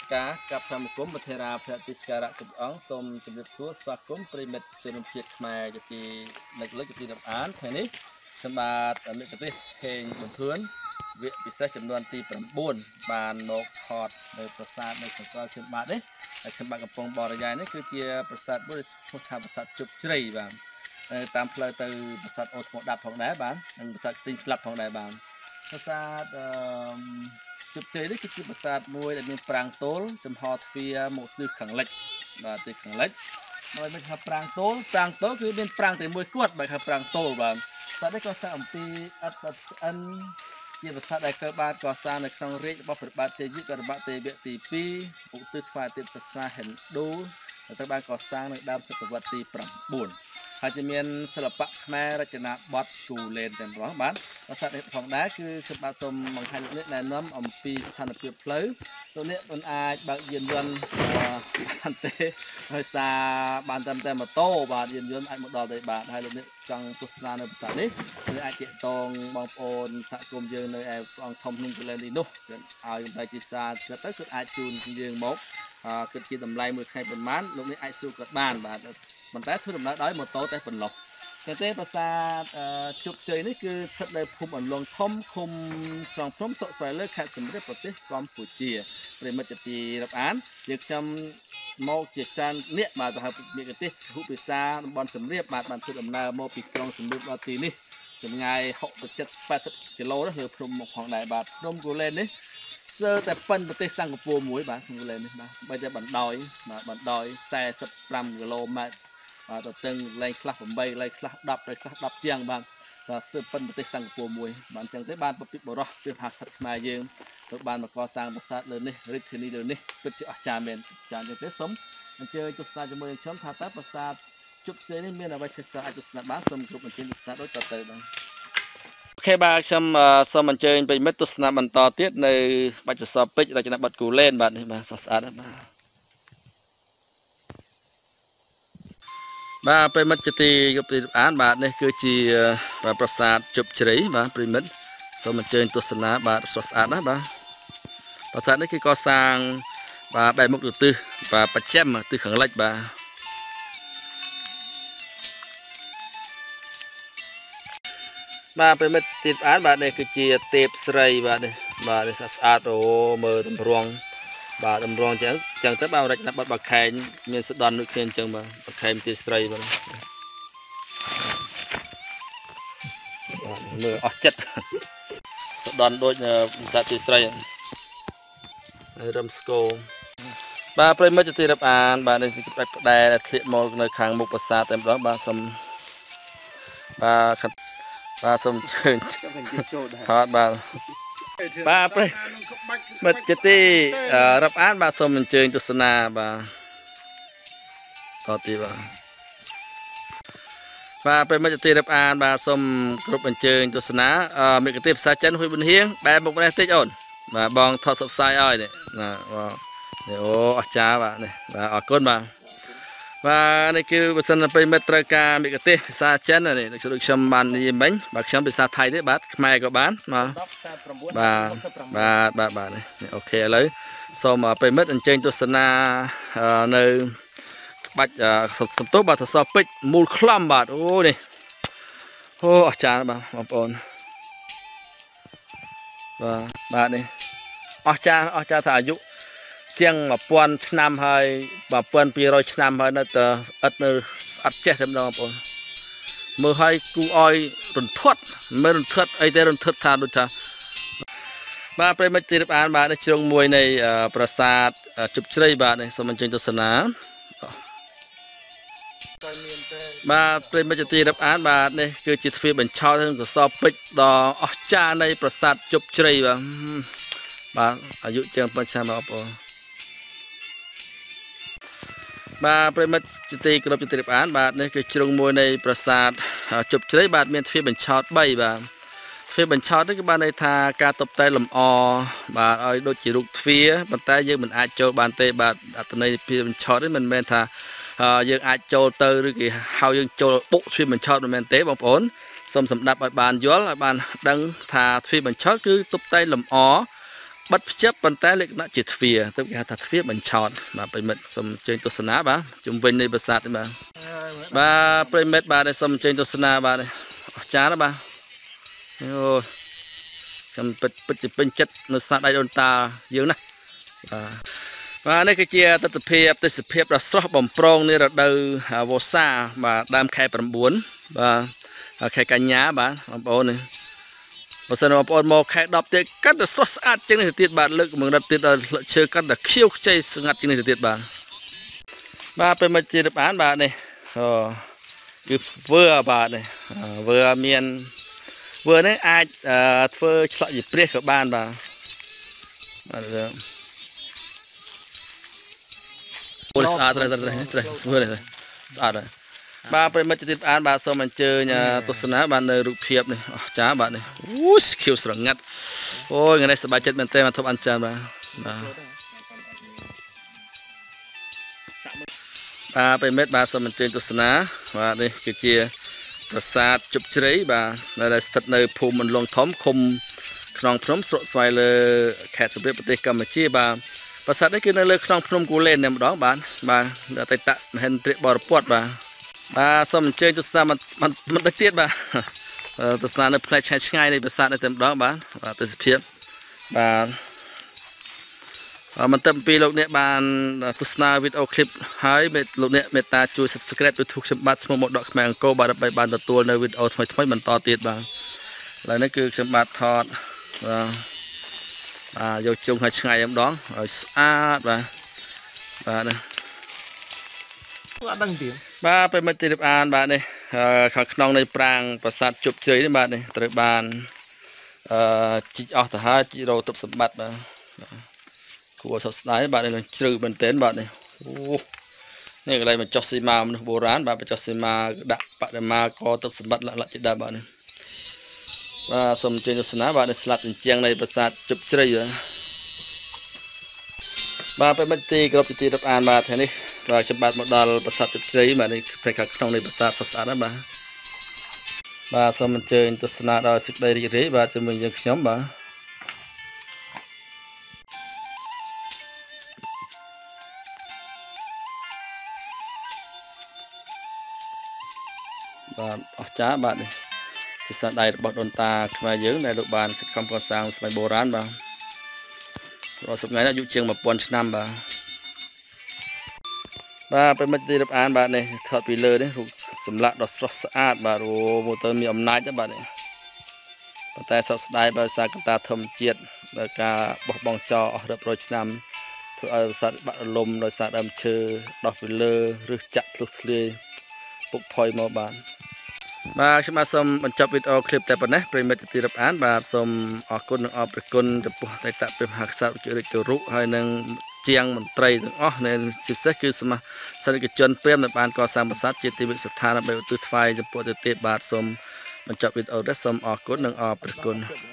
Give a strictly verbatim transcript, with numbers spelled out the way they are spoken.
ការกับធម្មគុំប្រធារាភតិស្ការៈគ្រប់អង្គសូមជម្រាបសួរស្វាគមន៍ប្រិមិត្តជនជាតិខ្មែរជាទីនឹកលើកជាទីរាប់អានថ្ងៃនេះខ្ញុំបាទមេកទេសហេងបន្ទួនវគ្គពិសេសចំនួនទី៩បានមកថតនៅប្រាសាទនៅខាងក្រៅខ្ញុំបាទនេះហើយខ្ញុំបាទកំពុងបរិយាយនេះគឺជាប្រាសាទមួយឈ្មោះថាប្រាសាទជប់ជ្រៃបាទតាមផ្លូវទៅប្រាសាទអូថ្មដាប់ផងដែរបាទនិងប្រាសាទទីងស្លាប់ផងដែរបាទប្រាសាទអឺជប់ជ្រៃនេះគឺជាប្រាសាទមួយដែលមានប្រាង្គទោលចំហទ្វារមកទិសខាងលិចបាទទិសខាងលិចហើយមានថាប្រាង្គទោលប្រាង្គទោលគឺមានប្រាង្គតែមួយគត់បែរថាប្រាង្គទោលបាទតែនេះក៏ស្អាតអំពីអត្តស្អិនជាប្រាសាទដែលកើតបានកសាងនៅក្នុងរាជរបស់ព្រះបាទជ័យយុទ្ធរដ្ឋទេវៈទីពីរឧទ្ទិសថ្វាយទេពសាសនាហិណ្ឌូដែលត្រូវបានកសាងនៅដើមសតវត្សទី៩ហើយจะមានសិល្បៈខ្មែររចនាបថគូលែនតែម្ដងបាទប្រាសាទនេះផងដែរគឺខ្ញុំបាទសូមបង្ហាញលោកអ្នកណែនាំអំពីស្ថានភាពផ្លូវលោកអ្នកមិនអាចបើកយានយន្តបានទេដោយសារបានតែតែម៉ូតូបាទយានយន្តអាចមកដល់ទេបាទហើយលោកអ្នកចង់ទស្សនានៅប្រាសាទនេះគឺអាចទាក់ទងបងប្អូនសហគមន៍យើងនៅឯអង្គធំភ្នំគូលែននេះនោះគឺឲ្យតែជាសាគិតទៅគឺអាចជូនយើងមកគិតជាតម្លៃមួយថ្ងៃប្រហែលលោកអ្នកអាចសួរគាត់បានបាទប៉ុន្តែធ្វើដំណើរដោយម៉ូតូតែប៉ុណ្ណោះតែទេប្រាសាទជប់ជ័យនេះគឺស្ថិតនៅភូមិអន្លង់ធំឃុំស្រង់ព្រំសុកស្វាយលើខេត្តសៀមរាបប្រទេសកម្ពុជាប្រិមិត្តជាទីរាប់អានយើងខ្ញុំមកជាច្រើនអ្នកបាទទៅហើយមេកទេសហុពិសាតំបន់សៀមរាបបាទបានធ្វើដំណើរមកពីក្រុងសៀមរាបដល់ទីនេះចម្ងាយហកសិបប៉ែតសិបគីឡូលើភ្នំមកផងដែរបាទភ្នំគូលែននេះស្ទើរតែប៉ុនប្រទេសសិង្ហបុរីមួយបាទក្នុងគូលែននេះបាទបីតែបណ្ដោយបាទបណ្ដោយសែសិបប្រាំគីឡូម៉ែត្របាទទៅទាំងលេខខ្លះ8លេខខ្លះ10លេខខ្លះ10ជាងបាទបាទស្ទើរប៉ុនប្រទេសសិង្ហបុរីមួយបាទអញ្ចឹងទេបានប្រពិបរោះពីមហាក្សត្រខ្មែរយើងទៅបានមកកសាងប្រាសាទលើនេះរាជធានីលើនេះពិតជាអស្ចារ្យមែនចាអញ្ចឹងទេសូមអញ្ជើញទស្សនាជាមួយនឹងខ្ញុំថាតើប្រាសាទជប់ជ័យនេះមានអ្វីពិសេសអាចទស្សនាបានសូមគ្រប់អញ្ជើញទស្សនាដូចតទៅបាទអូខេបាទខ្ញុំសូមអញ្ជើញប្រិមិត្តទស្សនាបន្តទៀតនៅបច្ចុប្បន្នពេជ្ររចនាបថគូលែនបាទនេះបាទស្អាតណាស់បាទបាទប្រិមិត្តជាទីគប់ទីអានបាទនេះគឺជាប្រាសាទជប់ជ្រៃបាទប្រិមិត្តសូមអញ្ជើញទស្សនាបាទស្រស់ស្អាតណាស់បាទប្រាសាទនេះគឺកសាងបាទបែរមុខទៅទិសបាទបច្ចិមទិសខាងលិចបាទបាទប្រិមិត្តទីអានបាទនេះគឺជាទេពស្រីបាទនេះបាទនេះស្អាតអូមើលតម្រង់បាទតម្រង់ចឹងចឹងទៅបាទរចនាបថបាខែងមានសដន់ដូចគ្នាអញ្ចឹងបាទបាខែងទីស្រីបាទមើលអស់ចិត្តសដន់ដូចសាទីស្រីរឹមស្គរបាទប្រិមិត្តទីរាប់អានបាទនេះផ្ដាច់ផ្ដែធ្លាក់មកនៅខាងមុខប្រាសាទតែម្ដងបាទសូមបាទបាទសូមអញ្ជើញថតបាទបាទប្រិមិត្តជាទីរាប់អានបាទសូមអញ្ជើញទស្សនាបាទតទីបាទបាទប្រិមិត្តជាទីរាប់អានបាទសូមគ្រប់អញ្ជើញទស្សនាមេកទេសភាសាចិនហ៊ុយប៊ុនហៀងបែបមុខនេះតិចអូនបាទបងថតសបផ្សាយឲ្យនេះណាបាទនេះអូអស្ចារ្យបាទនេះបាទអរគុណបាទបាទនេះគឺបើសិនប្រិមិត្តត្រូវការមេកទេសភាសាចិននេះដូចខ្ញុំបាននិយាយមិញបាទខ្ញុំភាសាថៃទេបាទខ្មែរក៏បានបាទបាទបាទបាទបាទនេះអូខេឥឡូវសូមប្រិមិត្តអញ្ជើញទស្សនានៅក្បាច់សំទោសបាទសសរពេជ្រមូលខ្លំបាទអូនេះអូអស្ចារ្យបាទបងប្អូនបាទបាទនេះអស្ចារ្យអស្ចារ្យថាអាយុជាងmột nghìnឆ្នាំហើយmột nghìn hai trămឆ្នាំហើយនៅតែឥតនៅអត់ចេះតែម្ដងបងប្អូនមើលឲ្យគូឲ្យរន្ធត់មិនរន្ធត់អីទេរន្ធត់ថាដូចថាបាទប្រិមិត្តទីរាប់អានបាទនេះជ្រុងមួយនៃប្រាសាទជប់ជ្រៃបាទនេះសូមអញ្ជើញទស្សនាបាទប្រិមិត្តទីរាប់អានបាទនេះគឺជាទ្វារបញ្ឆោតនឹងសសរពេជ្រដ៏អស្ចារ្យនៃប្រាសាទជប់ជ្រៃបាទបាទអាយុជាងប៉ុន្មានឆ្នាំបងប្អូនបាទប្រិមិត្តជាទីគោរពជាទីរាប់អានបាទនេះគឺជ្រុងមួយនៃប្រាសាទជប់ជ្រៃបាទមានទ្វារបញ្ឆោត3បាទទ្វារបញ្ឆោតនេះគឺបានន័យថាការតុបតែងលម្អបាទឲ្យដូចជារូបទ្វារប៉ុន្តែយើងមិនអាចចូលបានទេបាទអត្ថន័យទ្វារបញ្ឆោតនេះមិនមែនថាយើងអាចចូលទៅឬគេហៅយើងចូលបុកទ្វារបញ្ឆោតមិនមែនទេបងប្អូនសូមសម្ដាប់ឲ្យបានយល់ឲ្យបានដឹងថាទ្វារបញ្ឆោតគឺតុបតែងលម្អบดเจ็บปันแต่เล็กน้อยจิตเฟียตัวแกถัดเฟียมันชอดมาไปเม็ดสมเจนตุสนาบ้าจุ่มเป็นในบริษัทนี่บ้าบ้าไปเม็ดบ้าในสมเจนตุสนาบ้าเนี่ยจ้าแล้วบ้าโอ้จำเป็นเป็นเป็นจัดในสถานใดโดนตาเยอะนะบ้าบ้าในกิจตัดเพียบตัดเพียบเราสอบบ่มโปร่งนี่เราเดินหาวซาบ้าดามแค่ประบุนบ้าแค่กัญญาบ้าบ่มโปร่งนี่พอสนองปอนมอแค่ดับเตะกันแต่สดสะอาดจริงในติดบาดลึกเหมือนดับติดเชื่อกันแต่เขี้ยวใจสงัดจริงในติดบาดบาเป็นมาจีนบานบาเนี่ยอ๋อคือเวอร์บาเนี่ยเวอร์เมียนเวอร์นี่อาจเอ่อเวอร์สละหยิบเปรี้ยกับบ้านบาอะไรโอ้ยสะอาดเลยเลยเลยเวอร์เลยสะอาดเลยบาเป็นมาจิตอ่านบาสมันเจอเนี่ยตัวสนะบาในรูปเพียบนี่จ้าบาเนี่ยวู้สคิวสระงัดโอ้ยงั้นได้สบายใจมันเต็มมาทบอันจานบาบาเป็นเม็ดบาสมันเจอตัวสนะบาเนี่ยคือเจียประสาทจุบเฉยบาในในสถานในภูมิมันลงท้อมคมคลองพร้อมสดสวยเลยแขกสำเร็จปฏิกรรมจีบาประสาทได้คือในเลยคลองพร้อมกูเล่นเนี่ยมันร้องบานบาเดี๋ยวไปตะเห็นเตะบอลปวดบาบาสมเจอตุสนามันมันมันได้เตี้ยบาตุสนาในเพลย์ใช้ง่ายในภาษาในเต็มร้องบาบาเป็นเพียบบามันเต็มปีโลกเนี่ยบานตุสนาวิดีโอคลิปหายเม็ดโลกเนี่ยเมตตาช่วยสับสคริปต์ทุกฉบับสมมติดอกแมงโกบาไปบานตัวในวิดีโอทำไมทำไมมันต่อเตี้ยบาแล้วนั่นคือฉบับทอดบาบาโยจงให้ง่ายยังร้องสะอาดบาบาเนี่ยบ้าไปมาติดอ่านบ้านนี่ข้างนอกในปรางประสาทจุบเฉยในบ้านนี่ตระบานจิออกทหารจิโรตบสมบัติบ้านขัวสดใสบ้านนี่เลยชื่อเป็นเต็นบ้านนี่โอ้นี่อะไรมันจอสีมามันโบราณบ้านเป็นจอสีมาดักปะมาคอตบสมบัติละละจิดาบ้านนี่บ้าสมเจนศาสนาบ้านนี่สลัดเจียงในประสาทจุบเฉยอยู่บ้าไปมาตีกรอบตีรับอ่านบ้านแค่นี้เราจะบัดมาดอลประสาทจุดใจมาในเพลงข้างในประสาทภาษาได้บ้าบ้าสมันเจอตัวสนาเราสึกได้ดีบ้าจะมีอย่างขยมบ้าบ้าออกจ้าบ้าเนี่ยที่สันได้บัดโดนตาขึ้นมาเยอะในลูกบ้านคำก่อสร้างสมัยโบราณบ้าเราสุดไงนะยุเชียงมาปนชนำบ้าบ้าเป็นมาตีรับอ่านบ้านเนี่ยถอดปีเลยเนี่ยถูกสำลักดอกสะอาดบ้าโอ้โมเตอร์มีอำนาจจ้ะบ้านเนี่ยแต่สดได้บริษัทกตาทำเจียดโดยการบอกบองจอเรียบร้อยนำถูกบริษัทบัตรลมโดยสารดำเชอดอกปีเลยหรือจักรลุกเลยปุกพลอยมาบ้านบ้าฉันมาสมบรรจบวิดีโอคลิปแต่ปนนี้เป็นมาตีรับอ่านบ้าสมออกกุนออกประกุนจะปุ๊บแต่ตะเป็นหักษาจุดจุรุให้หนึ่งเจียงมันไตรถึงอ๋อในจุดเสกคือสมาสนิทจนเปรี้ยมในบ้านก่อสร้างประสาทเจติวิสถานไปตุไฟจะปวดจะเตะบาดสมบรรจบวิดีโอได้สมออกกุนหนึ่งออกประกุน